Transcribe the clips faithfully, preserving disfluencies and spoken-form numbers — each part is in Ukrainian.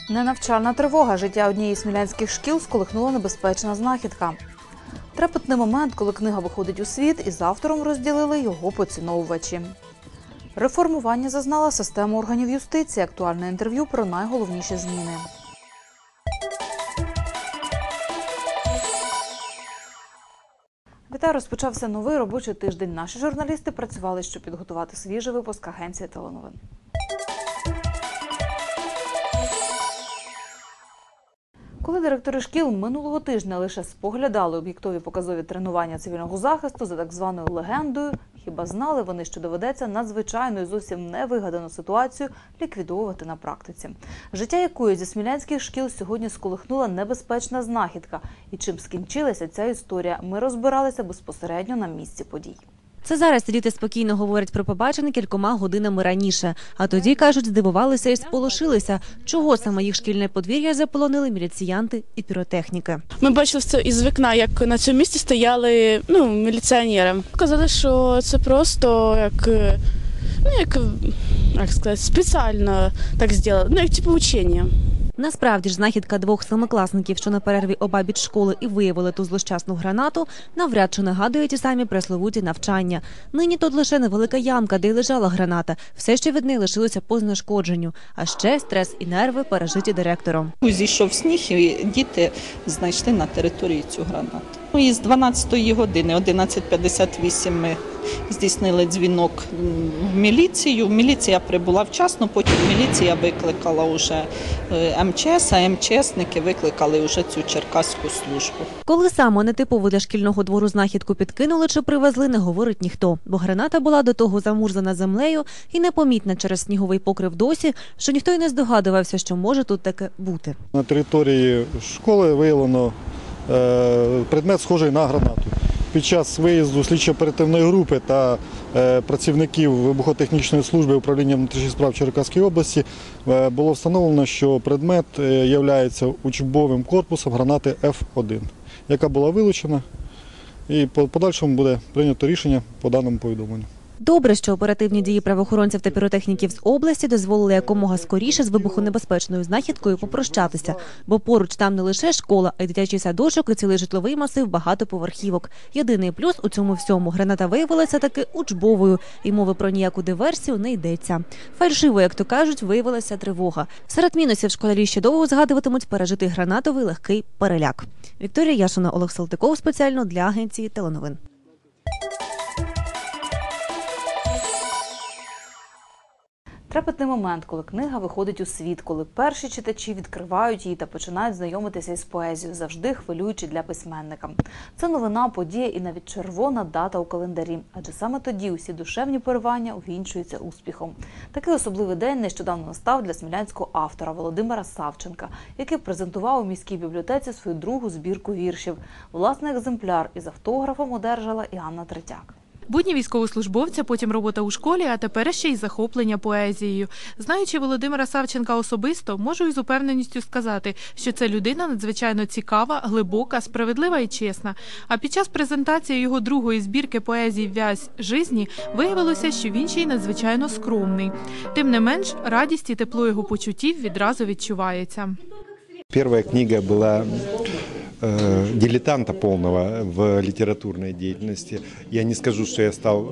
Ненавчальна тривога. Життя однієї з смілянських шкіл сколихнула небезпечна знахідка. Трепетний момент, коли книга виходить у світ, і з автором розділили його поціновувачі. Реформування зазнала система органів юстиції. Актуальне інтерв'ю про найголовніші зміни. Вітаю, розпочався новий робочий тиждень. Наші журналісти працювали, щоб підготувати свіжий випуск агенції теленовин. Коли директори шкіл минулого тижня лише споглядали об'єктові показові тренування цивільного захисту за так званою легендою, хіба знали вони, що доведеться надзвичайну і зовсім невигадану ситуацію ліквідовувати на практиці? Життя якої зі смілянських шкіл сьогодні сколихнула небезпечна знахідка. І чим скінчилася ця історія, ми розбиралися безпосередньо на місці подій. Це зараз діти спокійно говорять про побачене кількома годинами раніше. А тоді, кажуть, здивувалися і сполошилися, чого саме їх шкільне подвір'я заполонили міліціянти і піротехніки. Ми бачили це із вікна, як на цьому місці стояли ну, міліціонери. Казали, що це просто як, ну, як, як сказати, спеціально так зробили, ну, як типу учення. Насправді ж знахідка двох семикласників, що на перерві обабіч школи і виявили ту злощасну гранату, навряд чи нагадує ті самі пресловуті навчання. Нині тут лише невелика ямка, де й лежала граната. Все, що від неї лишилося по знешкодженню. А ще стрес і нерви, пережиті директором. Зійшов сніг, і діти знайшли на території цю гранату. І з дванадцятої години, одинадцять п'ятдесят вісім, ми здійснили дзвінок в міліцію. Міліція прибула вчасно, потім міліція викликала вже ем че ес, а ем че есники викликали вже цю черкаську службу. Коли саме нетипову для шкільного двору знахідку підкинули чи привезли, не говорить ніхто. Бо граната була до того замурзана землею і непомітна через сніговий покрив досі, що ніхто й не здогадувався, що може тут таке бути. На території школи виявлено предмет, схожий на гранату. Під час виїзду слідчо-оперативної групи та працівників вибухотехнічної служби управління внутрішніх справ Черкаської області було встановлено, що предмет є учбовим корпусом гранати еф один, яка була вилучена, і по подальшому буде прийнято рішення по даному повідомленню. Добре, що оперативні дії правоохоронців та піротехніків з області дозволили якомога скоріше з вибухонебезпечною знахідкою попрощатися, бо поруч там не лише школа, а й дитячий садочок і цілий житловий масив багатоповерхівок. Єдиний плюс у цьому всьому – граната виявилася таки учбовою, і мови про ніяку диверсію не йдеться. Фальшиво, як то кажуть, виявилася тривога. Серед мінусів школярі ще довго згадуватимуть пережитий гранатовий легкий переляк. Вікторія Яшина, Олег Салтиков спеціально для агенції теленовин. Трепетний момент, коли книга виходить у світ, коли перші читачі відкривають її та починають знайомитися із поезією, завжди хвилюючи для письменника. Це новина, подія і навіть червона дата у календарі, адже саме тоді усі душевні поривання увінчуються успіхом. Такий особливий день нещодавно настав для смілянського автора Володимира Савченка, який презентував у міській бібліотеці свою другу збірку віршів. Власний екземпляр із автографом одержала і Анна Третяк. Будні військовослужбовця, потім робота у школі, а тепер ще й захоплення поезією. Знаючи Володимира Савченка особисто, можу із упевненістю сказати, що це людина надзвичайно цікава, глибока, справедлива і чесна. А під час презентації його другої збірки поезії «Вязь жизні» виявилося, що він ще й надзвичайно скромний. Тим не менш, радість і тепло його почуттів відразу відчувається. Перша книга була дилетанта полного в литературной деятельности. Я не скажу, что я стал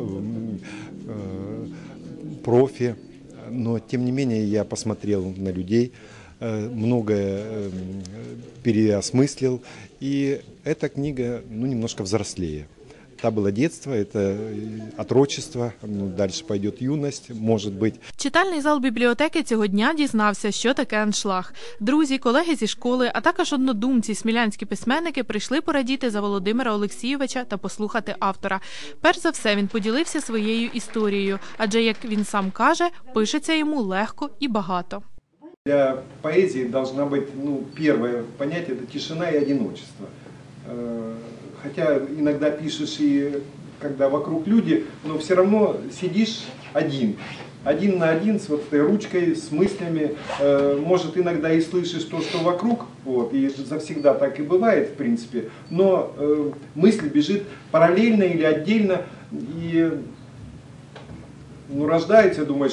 профи, но тем не менее я посмотрел на людей, многое переосмыслил, и эта книга ну, немножко взрослее. Та было детство, это отрочество, ну, дальше пойдет юность, может быть. Читальний зал бібліотеки цього дня дізнався, що таке аншлаг. Друзі, колеги зі школи, а також однодумці, смілянські письменники прийшли порадіти за Володимира Олексійовича та послухати автора. Перш за все, він поділився своєю історією, адже, як він сам каже, пишеться йому легко і багато. Для поэзии должна быть, ну, первое понятие – это тишина и одиночество. Хотя иногда пишешь и когда вокруг люди, но все равно сидишь один. Один на один с вот этой ручкой, с мыслями. Может, иногда и слышишь то, что вокруг, вот, и завсегда так и бывает, в принципе, но мысль бежит параллельно или отдельно, и ну, рождается, думаешь,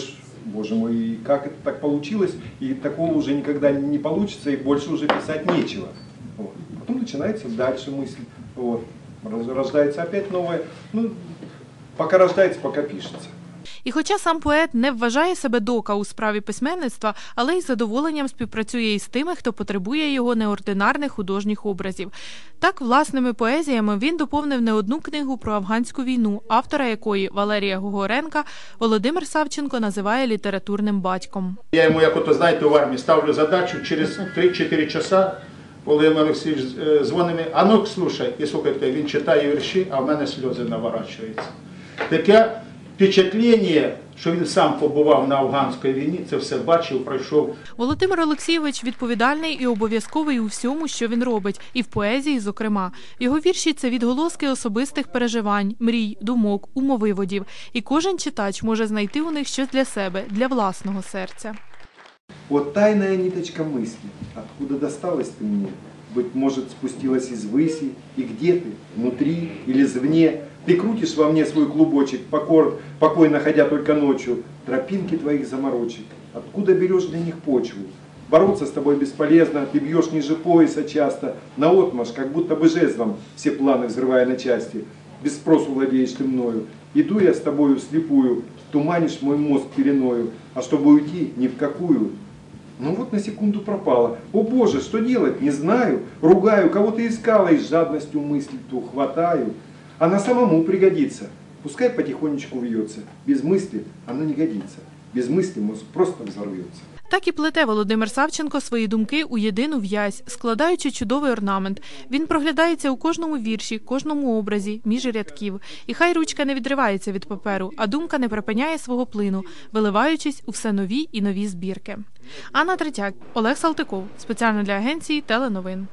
боже мой, и как это так получилось, и такого уже никогда не получится, и больше уже писать нечего. Вот. Потом начинается дальше мысль, вот. Рождается опять новое, ну, пока рождается, пока пишется. І хоча сам поет не вважає себе дока у справі письменництва, але із задоволенням співпрацює із тими, хто потребує його неординарних художніх образів. Так, власними поезіями він доповнив не одну книгу про афганську війну, автора якої, Валерія Гогоренка, Володимир Савченко називає літературним батьком. Я йому, як ото, знаєте, в армії ставлю задачу через три-чотири часа, Володимир Олексійович дзвонить мені, а ну, слухай, і слухайте, він читає вірші, а в мене сльози наворачуються. Таке впечатлення, що він сам побував на афганській війні, це все бачив, пройшов. Володимир Олексійович відповідальний і обов'язковий у всьому, що він робить, і в поезії, зокрема. Його вірші – це відголоски особистих переживань, мрій, думок, умовиводів. І кожен читач може знайти у них щось для себе, для власного серця. Вот тайная ниточка мысли, откуда досталась ты мне, быть может, спустилась из выси, и где ты, внутри или извне, ты крутишь во мне свой клубочек, покор, покойно ходя только ночью, тропинки твоих заморочек, откуда берешь для них почву? Бороться с тобой бесполезно, ты бьешь ниже пояса часто, наотмашь, как будто бы жезлом, все планы взрывая на части, без спросу владеешь ты мною, иду я с тобою вслепую, туманишь мой мозг пеленою, а чтобы уйти ни в какую. Ну вот на секунду пропала. О боже, что делать? Не знаю. Ругаю, кого-то искала и с жадностью мысли ту хватаю. Она самому пригодится. Пускай потихонечку вьется. Без мысли оно не годится. Без мысли мозг просто взорвется. Так і плете Володимир Савченко свої думки у єдину в'язь, складаючи чудовий орнамент. Він проглядається у кожному вірші, кожному образі, між рядків. І хай ручка не відривається від паперу, а думка не припиняє свого плину, виливаючись у все нові і нові збірки. Анна Третяк, Олег Салтиков. Спеціально для агенції Теленовин.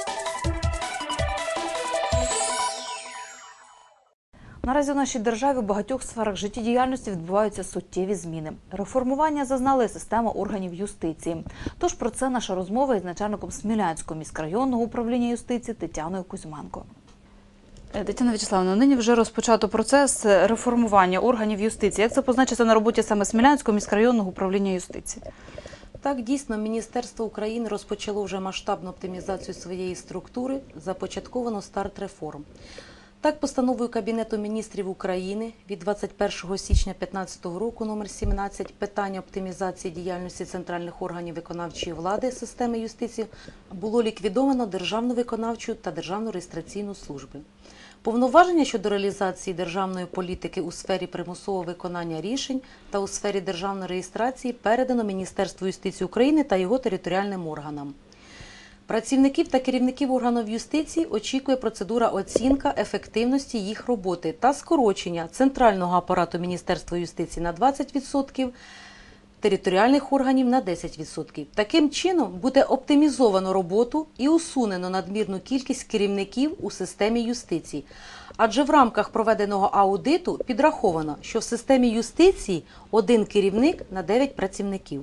Наразі в нашій державі в багатьох сферах життєдіяльності відбуваються суттєві зміни. Реформування зазнали система органів юстиції. Тож про це наша розмова із начальником Смілянського міськрайонного управління юстиції Тетяною Кузьменко. Тетяна Вячеславівна, нині вже розпочато процес реформування органів юстиції. Як це позначиться на роботі саме Смілянського міськрайонного управління юстиції? Так, дійсно, Міністерство України розпочало вже масштабну оптимізацію своєї структури, започатковано старт реформ. Так, постановою Кабінету міністрів України від двадцять першого січня дві тисячі п'ятнадцятого року номер сімнадцять питання оптимізації діяльності центральних органів виконавчої влади системи юстиції було ліквідовано Державну виконавчу та Державну реєстраційну служби. Повноваження щодо реалізації державної політики у сфері примусового виконання рішень та у сфері державної реєстрації передано Міністерству юстиції України та його територіальним органам. Працівників та керівників органів юстиції очікує процедура оцінка ефективності їх роботи та скорочення центрального апарату Міністерства юстиції на двадцять відсотків, територіальних органів на десять відсотків. Таким чином буде оптимізовано роботу і усунено надмірну кількість керівників у системі юстиції. Адже в рамках проведеного аудиту підраховано, що в системі юстиції один керівник на дев'ять працівників.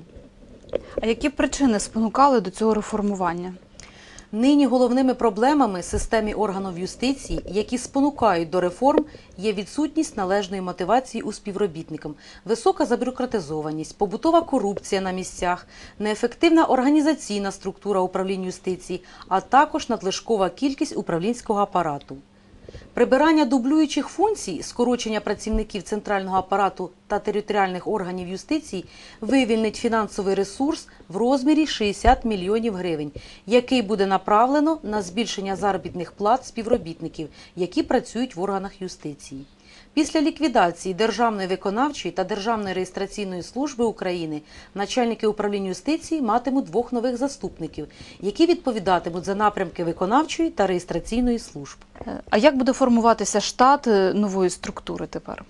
А які причини спонукали до цього реформування? Нині головними проблемами системи органів юстиції, які спонукають до реформ, є відсутність належної мотивації у співробітникам, висока забюрократизованість, побутова корупція на місцях, неефективна організаційна структура управління юстиції, а також надлишкова кількість управлінського апарату. Прибирання дублюючих функцій, скорочення працівників центрального апарату та територіальних органів юстиції вивільнить фінансовий ресурс в розмірі шістдесят мільйонів гривень, який буде направлено на збільшення заробітних плат співробітників, які працюють в органах юстиції. Після ліквідації Державної виконавчої та Державної реєстраційної служби України начальники управління юстиції матимуть двох нових заступників, які відповідатимуть за напрямки виконавчої та реєстраційної служб. А як буде формуватися штат нової структури тепер?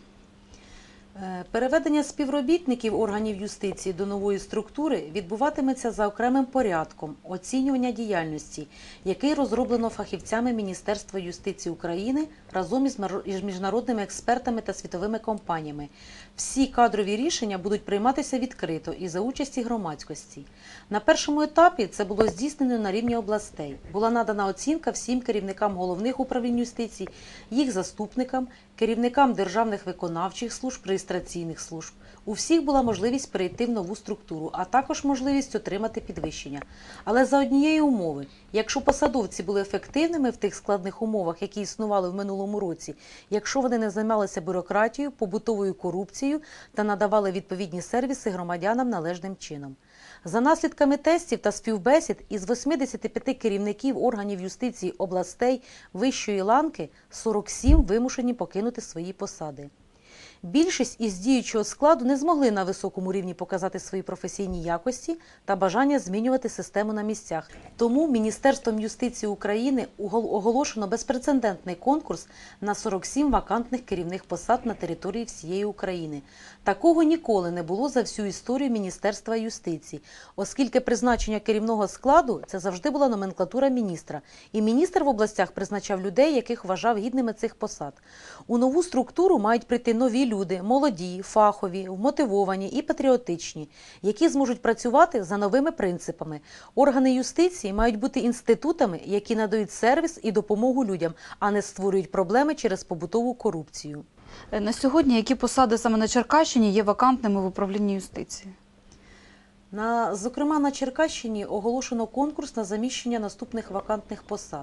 Переведення співробітників органів юстиції до нової структури відбуватиметься за окремим порядком оцінювання діяльності, який розроблено фахівцями Міністерства юстиції України разом із мар- із міжнародними експертами та світовими компаніями. Всі кадрові рішення будуть прийматися відкрито і за участі громадськості. На першому етапі це було здійснено на рівні областей. Була надана оцінка всім керівникам головних управлінь юстиції, їх заступникам, керівникам державних виконавчих служб, реєстраційних служб. У всіх була можливість перейти в нову структуру, а також можливість отримати підвищення. Але за однієї умови, якщо посадовці були ефективними в тих складних умовах, які існували в минулому році, якщо вони не займалися бюрократією, побутовою корупцією та надавали відповідні сервіси громадянам належним чином. За наслідками тестів та співбесід із вісімдесят п'ять керівників органів юстиції областей вищої ланки сорок сім вимушені покинути свої посади. Більшість із діючого складу не змогли на високому рівні показати свої професійні якості та бажання змінювати систему на місцях. Тому Міністерством юстиції України оголошено безпрецедентний конкурс на сорок сім вакантних керівних посад на території всієї України. Такого ніколи не було за всю історію Міністерства юстиції, оскільки призначення керівного складу – це завжди була номенклатура міністра. І міністр в областях призначав людей, яких вважав гідними цих посад. У нову структуру мають прийти нові люди, молоді, фахові, вмотивовані і патріотичні, які зможуть працювати за новими принципами. Органи юстиції мають бути інститутами, які надають сервіс і допомогу людям, а не створюють проблеми через побутову корупцію. На сьогодні які посади саме на Черкащині є вакантними в управлінні юстиції? На, зокрема, на Черкащині оголошено конкурс на заміщення наступних вакантних посад.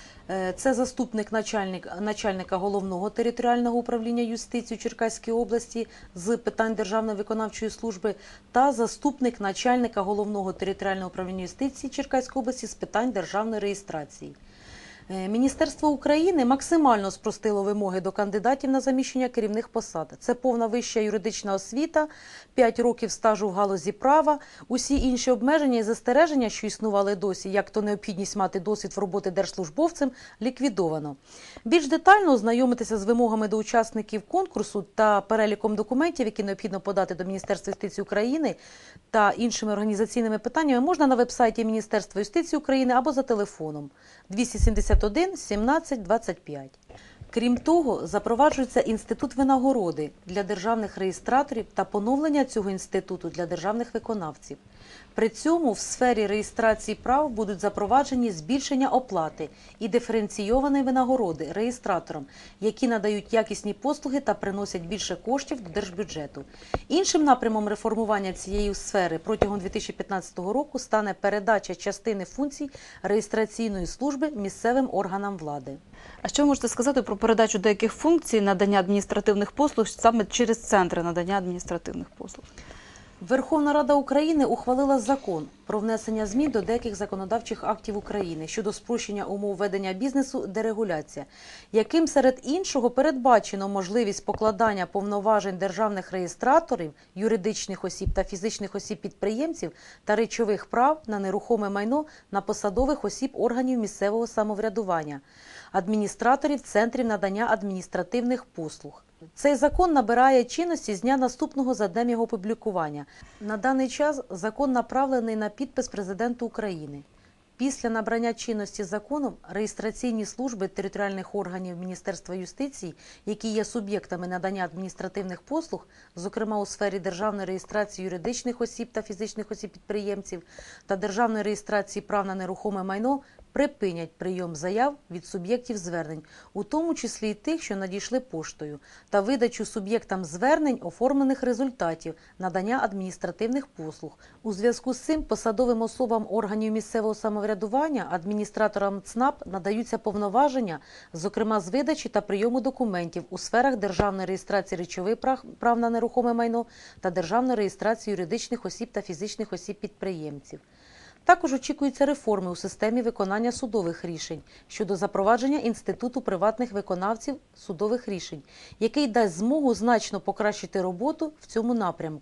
Це заступник начальник, начальника Головного територіального управління юстиції у Черкаській області з питань Державної виконавчої служби та заступник начальника Головного територіального управління юстиції Черкаської області з питань державної реєстрації. Міністерство України максимально спростило вимоги до кандидатів на заміщення керівних посад. Це повна вища юридична освіта, п'ять років стажу в галузі права, усі інші обмеження і застереження, що існували досі, як то необхідність мати досвід в роботі держслужбовцем, ліквідовано. Більш детально ознайомитися з вимогами до учасників конкурсу та переліком документів, які необхідно подати до Міністерства юстиції України та іншими організаційними питаннями, можна на веб-сайті Міністерства юстиції України або за телефоном двісті сімдесят один сімнадцять двадцять п'ять. Крім того, запроваджується інститут винагороди для державних реєстраторів та поновлення цього інституту для державних виконавців. При цьому в сфері реєстрації прав будуть запроваджені збільшення оплати і диференційовані винагороди реєстраторам, які надають якісні послуги та приносять більше коштів до держбюджету. Іншим напрямом реформування цієї сфери протягом дві тисячі п'ятнадцятого року стане передача частини функцій реєстраційної служби місцевим органам влади. А що ви можете сказати про передачу деяких функцій надання адміністративних послуг саме через центри надання адміністративних послуг? Верховна Рада України ухвалила закон про внесення змін до деяких законодавчих актів України щодо спрощення умов ведення бізнесу дерегуляція, яким серед іншого передбачено можливість покладання повноважень державних реєстраторів, юридичних осіб та фізичних осіб-підприємців та речових прав на нерухоме майно на посадових осіб органів місцевого самоврядування, адміністраторів центрів надання адміністративних послуг. Цей закон набирає чинності з дня наступного за днем його опублікування. На даний час закон направлений на підпис Президенту України. Після набрання чинності законом реєстраційні служби територіальних органів Міністерства юстиції, які є суб'єктами надання адміністративних послуг, зокрема у сфері державної реєстрації юридичних осіб та фізичних осіб-підприємців та державної реєстрації прав на нерухоме майно, припинять прийом заяв від суб'єктів звернень, у тому числі й тих, що надійшли поштою, та видачу суб'єктам звернень оформлених результатів надання адміністративних послуг. У зв'язку з цим посадовим особам органів місцевого самоврядування, адміністраторам ЦНАП надаються повноваження, зокрема з видачі та прийому документів у сферах державної реєстрації речових прав на нерухоме майно та державної реєстрації юридичних осіб та фізичних осіб-підприємців. Також очікуються реформи у системі виконання судових рішень щодо запровадження інституту приватних виконавців судових рішень, який дасть змогу значно покращити роботу в цьому напрямку.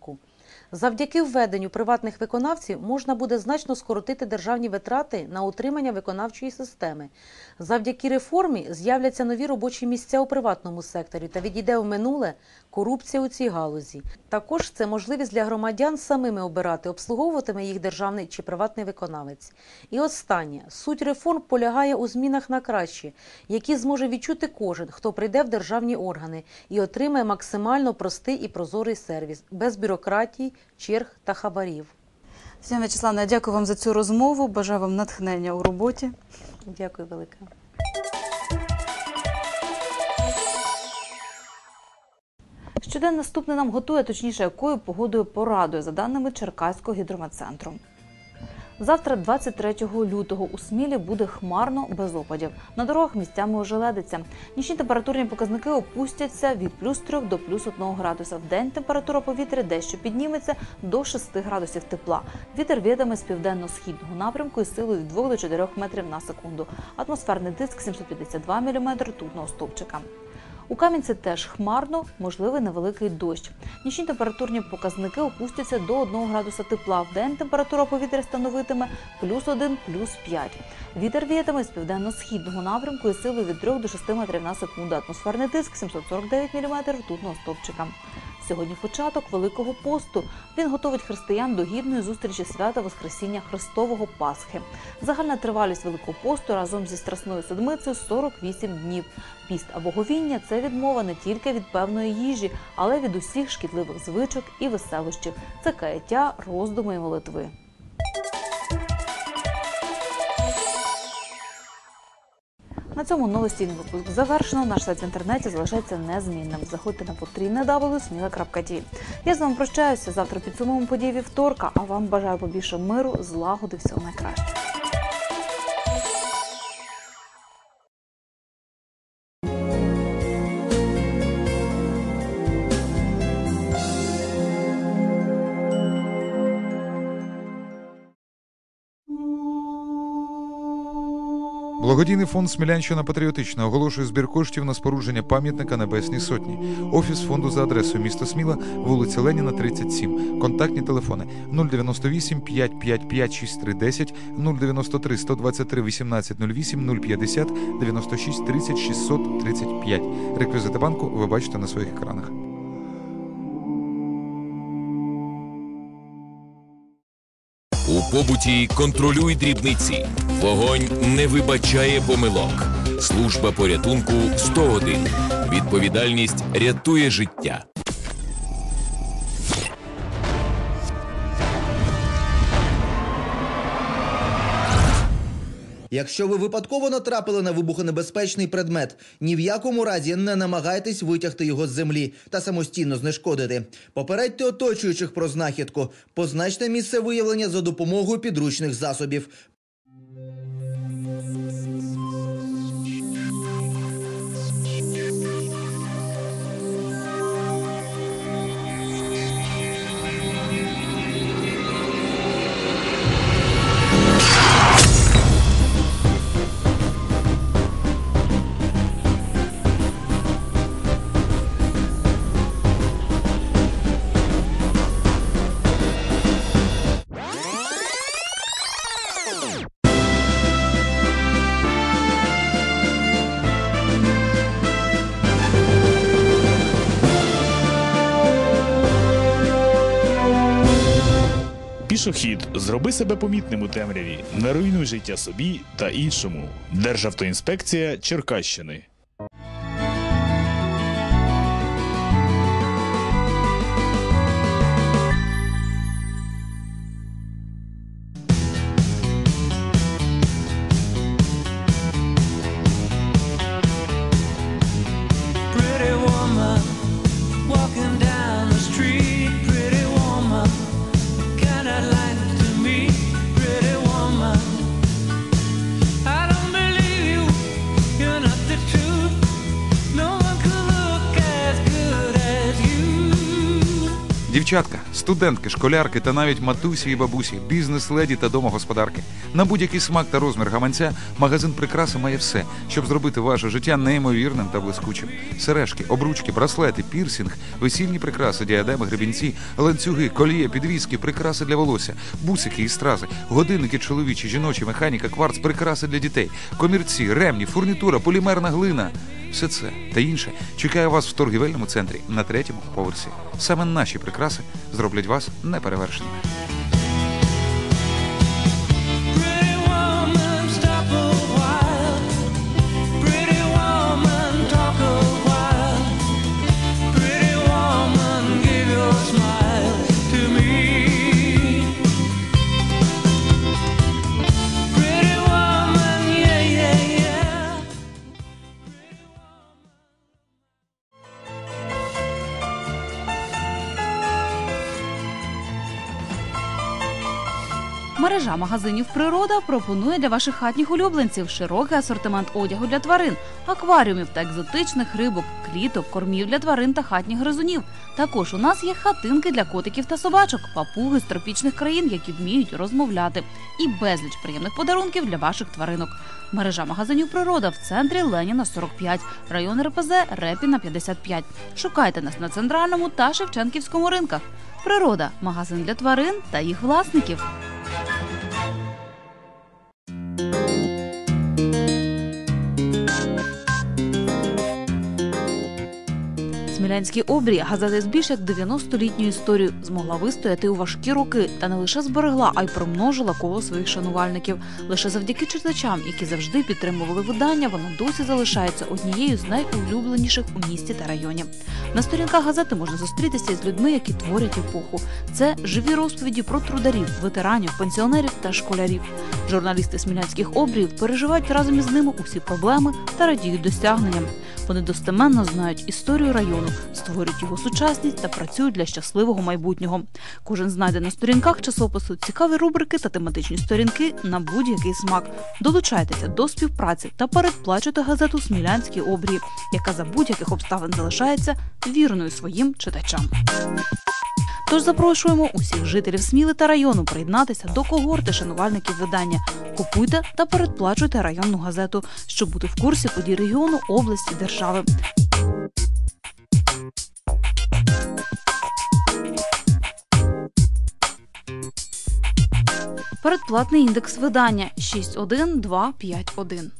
Завдяки введенню приватних виконавців можна буде значно скоротити державні витрати на утримання виконавчої системи. Завдяки реформі з'являться нові робочі місця у приватному секторі та відійде в минуле корупція у цій галузі. Також це можливість для громадян самими обирати, обслуговуватиме їх державний чи приватний виконавець. І останнє. Суть реформ полягає у змінах на краще, які зможе відчути кожен, хто прийде в державні органи і отримає максимально простий і прозорий сервіс, без бюрократії, черг та хабарів. Тетяна Вячеславівна, дякую вам за цю розмову, бажаю вам натхнення у роботі. Дякую велике. Щодень наступне нам готує, точніше, якою погодою порадує, за даними Черкаського гідрометцентру. Завтра, двадцять третього лютого, у Смілі буде хмарно, без опадів. На дорогах місцями ожеледиться. Нічні температурні показники опустяться від плюс трьох до плюс одного градуса. Вдень температура повітря дещо підніметься до шести градусів тепла. Вітер віятиме з південно-східного напрямку із силою від двох до чотирьох метрів на секунду. Атмосферний тиск сімсот п'ятдесят два міліметри ртутного стовпчика. У Кам'янці теж хмарно, можливий невеликий дощ. Нічні температурні показники опустяться до одного градуса тепла. Вдень температура повітря становитиме плюс один, плюс п'ять. Вітер віятиме з південно-східного напрямку із силою від трьох до шести метрів на секунду. Атмосферний тиск сімсот сорок дев'ять міліметрів ртутного стовпчика. Сьогодні початок Великого посту. Він готовить християн до гідної зустрічі свята Воскресіння Христового Пасхи. Загальна тривалість Великого посту разом зі Страсною седмицею – сорок вісім днів. Піст або говіння – це відмова не тільки від певної їжі, але від усіх шкідливих звичок і веселощів. Це каяття, роздуми і молитви. На цьому новостійний випуск завершено. Наш сайт в інтернеті залишається незмінним. Заходьте на потрійне дабл ю крапка сміла крапка ті. Я з вами прощаюся. Завтра підсумуємо події вівторка, а вам бажаю побільше миру, злагоди, всього найкращого. Благодійний фонд «Смілянщина патріотична» оголошує збір коштів на спорудження пам'ятника Небесній Сотні. Офіс фонду за адресою місто Сміла, вулиця Леніна, тридцять сім. Контактні телефони нуль дев'яносто вісім п'ятсот п'ятдесят п'ять шістдесят три десять, нуль дев'яносто три сто двадцять три вісімнадцять нуль вісім, нуль п'ятдесят дев'яносто шість тридцять шістсот тридцять п'ять. Реквізити банку ви бачите на своїх екранах. У побуті контролюй дрібниці. Вогонь не вибачає помилок. Служба порятунку сто один. Відповідальність рятує життя. Якщо ви випадково натрапили на вибухонебезпечний предмет, ні в якому разі не намагайтесь витягти його з землі та самостійно знешкодити. Попередьте оточуючих про знахідку. Позначте місце виявлення за допомогою підручних засобів. Пішохід, зроби себе помітним у темряві, не руйнуй життя собі та іншому. Державтоінспекція Черкащини. The truth. Дівчатка, студентки, школярки та навіть матусі і бабусі, бізнес-леді та домогосподарки. На будь-який смак та розмір гаманця магазин прикраси має все, щоб зробити ваше життя неймовірним та блискучим. Сережки, обручки, браслети, пірсінг, весільні прикраси, діадеми, гребінці, ланцюги, коліє, підвіски, прикраси для волосся, бусики і стрази, годинники чоловічі, жіночі, механіка, кварц, прикраси для дітей, комірці, ремні, фурнітура, полімерна глина. Все це та інше чекає вас в торгівельному центрі на третьому поверсі. Саме наші прикраси зроблять вас неперевершеними. Мережа магазинів «Природа» пропонує для ваших хатніх улюбленців широкий асортимент одягу для тварин, акваріумів та екзотичних рибок, кліток, кормів для тварин та хатніх гризунів. Також у нас є хатинки для котиків та собачок, папуги з тропічних країн, які вміють розмовляти, і безліч приємних подарунків для ваших тваринок. Мережа магазинів «Природа» в центрі Леніна, сорок п'ять, район РПЗ Репіна, п'ятдесят п'ять. Шукайте нас на Центральному та Шевченківському ринках. «Природа» – магазин для тварин та їх власників. Смілянський обрій, газета з більш як дев'яностолітньою історією, змогла вистояти у важкі роки та не лише зберегла, а й примножила коло своїх шанувальників. Лише завдяки читачам, які завжди підтримували видання, вона досі залишається однією з найулюбленіших у місті та районі. На сторінках газети можна зустрітися із людьми, які творять епоху. Це живі розповіді про трударів, ветеранів, пенсіонерів та школярів. Журналісти смілянських обріїв переживають разом із ними усі проблеми та радіють досягненням. Вони достеменно знають історію району, створюють його сучасність та працюють для щасливого майбутнього. Кожен знайде на сторінках часопису цікаві рубрики та тематичні сторінки на будь-який смак. Долучайтеся до співпраці та передплачуйте газету «Смілянські обрії», яка за будь-яких обставин залишається вірною своїм читачам. Тож запрошуємо усіх жителів Сміли та району приєднатися до когорти шанувальників видання. Купуйте та передплачуйте районну газету, щоб бути в курсі подій регіону, області, держави. Передплатний індекс видання шість один два п'ять один.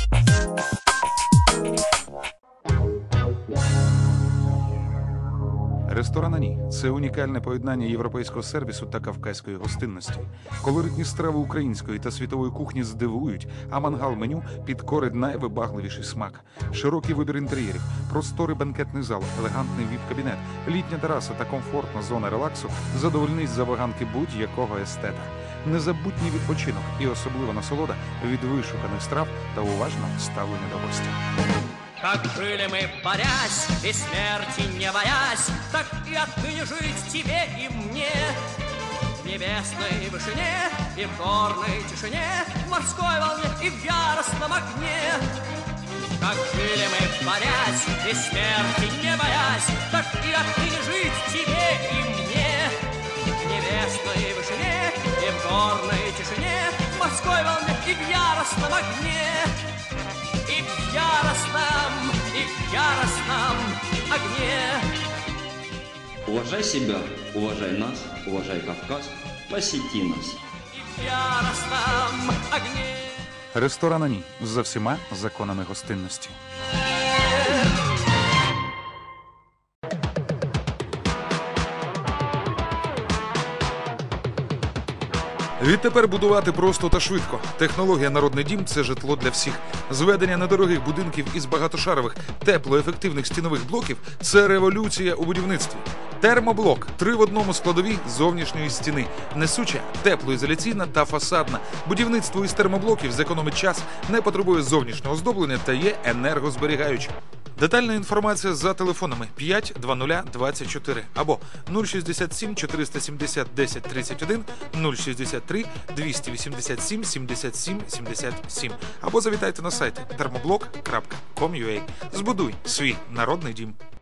Ресторан «Ані» – це унікальне поєднання європейського сервісу та кавказької гостинності. Колоритні страви української та світової кухні здивують, а мангал-меню підкорить найвибагливіший смак. Широкий вибір інтер'єрів, просторий банкетний зал, елегантний віп-кабінет, літня тераса та комфортна зона релаксу задовольнить забаганки будь-якого естета. Незабутній відпочинок і особлива насолода від вишуканих страв та уважного ставлення до гостя. Как жили мы, борясь, и смерти не боясь, так и отныне жить тебе и мне. В небесной вышине и в горной тишине, в морской волне и в яростном огне. Как жили мы, борясь, и смерти не боясь, так и отныне жить тебе и мне. В небесной вышине и в горной тишине, в морской волне и в яростном огне. И в яростном, и в яростном огне. Уважай себя, уважай нас, уважай Кавказ, посети нас. И в яростном огне. Ресторан «Ані» за всіма законами гостинності. Відтепер будувати просто та швидко. Технологія «Народний дім» – це житло для всіх. Зведення недорогих будинків із багатошарових, теплоефективних стінових блоків – це революція у будівництві. Термоблок – три в одному складові зовнішньої стіни. Несуча, теплоізоляційна та фасадна. Будівництво із термоблоків зекономить час, не потребує зовнішнього оздоблення та є енергозберігаючим. Детальна інформація за телефонами п'ять двадцять двадцять чотири або нуль шістдесят сім чотириста сімдесят десять тридцять один, нуль шістдесят три двісті вісімдесят сім сімдесят сім сімдесят сім або завітайте на сайт термоблок крапка ком крапка ю а. Збудуй свій народний дім.